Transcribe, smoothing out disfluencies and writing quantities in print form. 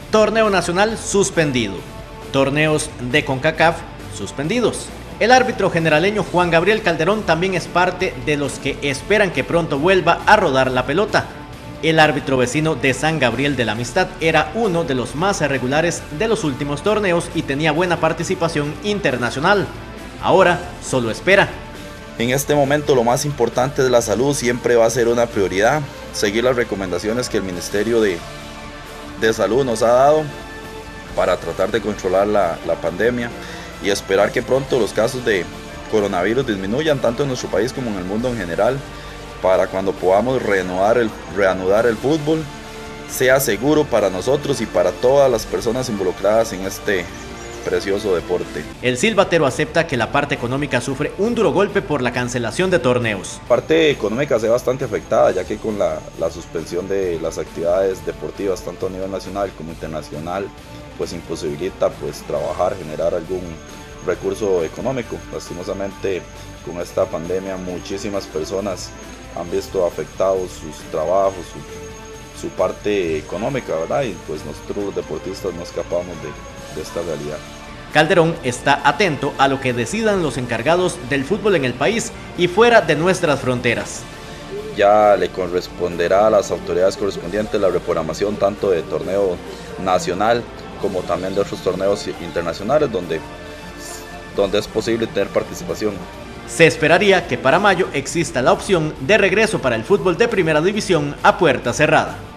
Torneo nacional suspendido. Torneos de CONCACAF suspendidos. El árbitro generaleño Juan Gabriel Calderón también es parte de los que esperan que pronto vuelva a rodar la pelota. El árbitro vecino de San Gabriel de la Amistad era uno de los más irregulares de los últimos torneos y tenía buena participación internacional. Ahora solo espera. En este momento lo más importante de la salud siempre va a ser una prioridad. Seguir las recomendaciones que el Ministerio de Salud nos ha dado para tratar de controlar la pandemia y esperar que pronto los casos de coronavirus disminuyan tanto en nuestro país como en el mundo en general, para cuando podamos reanudar el fútbol sea seguro para nosotros y para todas las personas involucradas en este precioso deporte. El silbatero acepta que la parte económica sufre un duro golpe por la cancelación de torneos. La parte económica se ve bastante afectada, ya que con la suspensión de las actividades deportivas tanto a nivel nacional como internacional, pues imposibilita pues trabajar, generar algún recurso económico. Lastimosamente con esta pandemia muchísimas personas han visto afectados sus trabajos, su parte económica, ¿verdad? Y pues nosotros los deportistas no escapamos de esta realidad. Calderón está atento a lo que decidan los encargados del fútbol en el país y fuera de nuestras fronteras. Ya le corresponderá a las autoridades correspondientes la reprogramación tanto de torneo nacional como también de otros torneos internacionales donde es posible tener participación. Se esperaría que para mayo exista la opción de regreso para el fútbol de primera división a puerta cerrada.